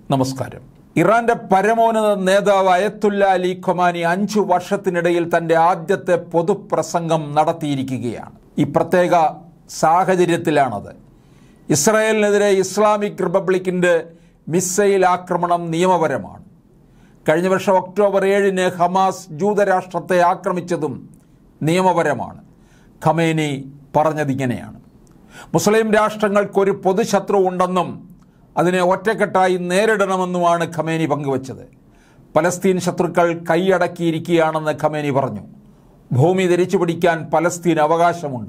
നമസ്കാരം. ഇറാന്റെ പരമോന്നത നേതാവ് അയത്തുല്ല അലി ഖൊമാനി 5 വർഷത്തിനിടയിൽ തന്റെ ആദ്യത്തെ പൊതുപ്രസംഗം നടത്തിയിരിക്കുകയാണ്. ഈ പ്രത്യേക സാഹചര്യത്തിലാണത്. ഇസ്രായേലിനെതിരെ ഇസ്ലാമിക് റിപ്പബ്ലിക്കിന്റെ മിസൈൽ ആക്രമണം നിയമപരമാണ്. കഴിഞ്ഞ വർഷം ഒക്ടോബർ 7-ന് ഹമാസ് ജൂതരാഷ്ട്രത്തെ ആക്രമിച്ചതും നിയമപരമാണ്. ഖമേനി പറഞ്ഞതിങ്ങനെയാണ്: മുസ്ലിം രാഷ്ട്രങ്ങൾക്കൊരു പൊതുശത്രു ഉണ്ടെന്നും അതിനെ ഒറ്റക്കെട്ടായി നേരിടണമെന്നുമാണ് ഖമേനി പങ്കുവച്ചത്. പലസ്തീൻ ശത്രുക്കൾ കൈയടക്കിയിരിക്കുകയാണെന്ന് ഖമേനി പറഞ്ഞു. ഭൂമി തിരിച്ചു പിടിക്കാൻ പലസ്തീൻ അവകാശമുണ്ട്.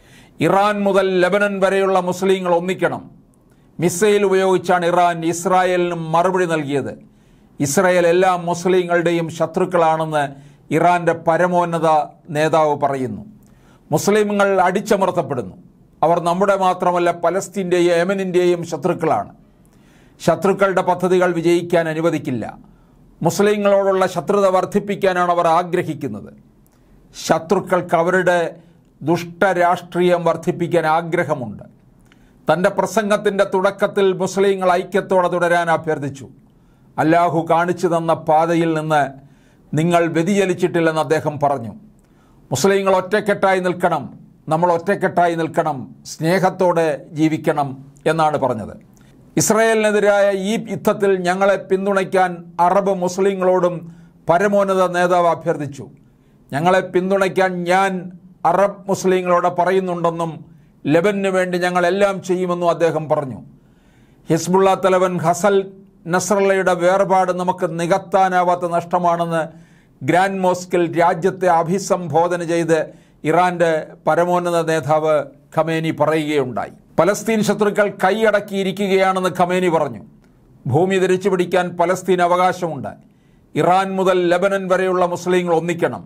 ഇറാൻ മുതൽ ലെബനൻ വരെയുള്ള മുസ്ലിങ്ങൾ ഒന്നിക്കണം. മിസൈൽ ഉപയോഗിച്ചാണ് ഇറാൻ ഇസ്രായേലിന് മറുപടി നൽകിയത്. ഇസ്രായേൽ എല്ലാ മുസ്ലിങ്ങളുടെയും ശത്രുക്കളാണെന്ന് ഇറാന്റെ പരമോന്നത നേതാവ് പറയുന്നു. മുസ്ലിങ്ങൾ അടിച്ചമർത്തപ്പെടുന്നു. അവർ നമ്മുടെ മാത്രമല്ല പലസ്തീൻ്റെയും യമനിൻ്റെയും ശത്രുക്കളാണ്. ശത്രുക്കളുടെ പദ്ധതികൾ വിജയിക്കാൻ അനുവദിക്കില്ല. മുസ്ലിങ്ങളോടുള്ള ശത്രുത വർദ്ധിപ്പിക്കാനാണ് അവർ ആഗ്രഹിക്കുന്നത്. ശത്രുക്കൾക്ക് അവരുടെ ദുഷ്ടരാഷ്ട്രീയം വർദ്ധിപ്പിക്കാൻ ആഗ്രഹമുണ്ട്. തൻ്റെ പ്രസംഗത്തിൻ്റെ തുടക്കത്തിൽ മുസ്ലിങ്ങൾ ഐക്യത്തോടെ തുടരാൻ അഭ്യർത്ഥിച്ചു. അല്ലാഹു കാണിച്ചു തന്ന പാതയിൽ നിന്ന് നിങ്ങൾ വ്യതിചലിച്ചിട്ടില്ലെന്ന് അദ്ദേഹം പറഞ്ഞു. മുസ്ലിങ്ങൾ ഒറ്റക്കെട്ടായി നിൽക്കണം, നമ്മൾ ഒറ്റക്കെട്ടായി നിൽക്കണം, സ്നേഹത്തോടെ ജീവിക്കണം എന്നാണ് പറഞ്ഞത്. ഇസ്രായേലിനെതിരായ ഈ യുദ്ധത്തിൽ ഞങ്ങളെ പിന്തുണയ്ക്കാൻ അറബ് മുസ്ലിങ്ങളോടും പരമോന്നത നേതാവ് അഭ്യർത്ഥിച്ചു. ഞങ്ങളെ പിന്തുണയ്ക്കാൻ ഞാൻ അറബ് മുസ്ലിങ്ങളോട് പറയുന്നുണ്ടെന്നും ലെബനു വേണ്ടി ഞങ്ങളെല്ലാം ചെയ്യുമെന്നും അദ്ദേഹം പറഞ്ഞു. ഹിസ്ബുള്ള തലവൻ ഹസൻ നസ്രള്ളയുടെ വേർപാട് നമുക്ക് നികത്താനാവാത്ത നഷ്ടമാണെന്ന് ഗ്രാൻഡ് മോസ്കിൽ രാജ്യത്തെ അഭിസംബോധന ചെയ്ത് ഇറാന്റെ പരമോന്നത നേതാവ് ഖമേനി പറയുകയുണ്ടായി. പലസ്തീൻ ശത്രുക്കൾ കൈയടക്കിയിരിക്കുകയാണെന്ന് ഖമേനി പറഞ്ഞു. ഭൂമി തിരിച്ചു പിടിക്കാൻ പലസ്തീൻ അവകാശമുണ്ട്. ഇറാൻ മുതൽ ലെബനൻ വരെയുള്ള മുസ്ലിങ്ങൾ ഒന്നിക്കണം.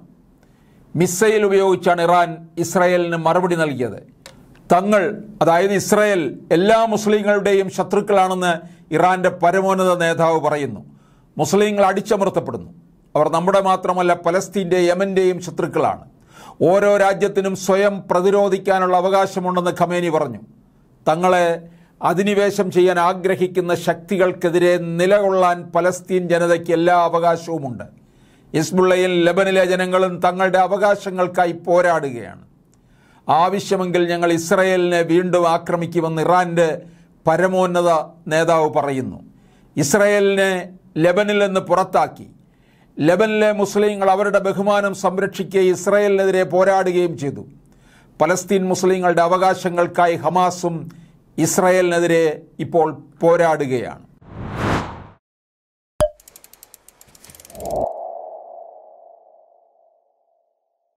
മിസൈൽ ഉപയോഗിച്ചാണ് ഇറാൻ ഇസ്രായേലിന് മറുപടി നൽകിയത്. തങ്ങൾ, അതായത് ഇസ്രായേൽ, എല്ലാ മുസ്ലിങ്ങളുടെയും ശത്രുക്കളാണെന്ന് ഇറാന്റെ പരമോന്നത നേതാവ് പറയുന്നു. മുസ്ലിങ്ങൾ അടിച്ചമർത്തപ്പെടുന്നു. അവർ നമ്മുടെ മാത്രമല്ല പലസ്തീൻ്റെയും യമൻ്റെയും ശത്രുക്കളാണ്. ഓരോ രാജ്യത്തിനും സ്വയം പ്രതിരോധിക്കാനുള്ള അവകാശമുണ്ടെന്ന് ഖമേനി പറഞ്ഞു. തങ്ങളെ അധിനിവേശം ചെയ്യാൻ ആഗ്രഹിക്കുന്ന ശക്തികൾക്കെതിരെ നിലകൊള്ളാൻ പലസ്തീൻ ജനതയ്ക്ക് എല്ലാ അവകാശവുമുണ്ട്. ഹിസ്ബുള്ളയും ലെബനിലെ ജനങ്ങളും തങ്ങളുടെ അവകാശങ്ങൾക്കായി പോരാടുകയാണ്. ആവശ്യമെങ്കിൽ ഞങ്ങൾ ഇസ്രായേലിനെ വീണ്ടും ആക്രമിക്കുമെന്ന് ഇറാന്റെ പരമോന്നത നേതാവ് പറയുന്നു. ഇസ്രായേലിനെ ലെബനിൽ നിന്ന് പുറത്താക്കി. ലെബനിലെ മുസ്ലിങ്ങൾ അവരുടെ ബഹുമാനം സംരക്ഷിക്കുകയും ഇസ്രായേലിനെതിരെ പോരാടുകയും ചെയ്തു. പലസ്തീൻ മുസ്ലിങ്ങളുടെ അവകാശങ്ങൾക്കായി ഹമാസും ഇസ്രായേലിനെതിരെ ഇപ്പോൾ പോരാടുകയാണ്.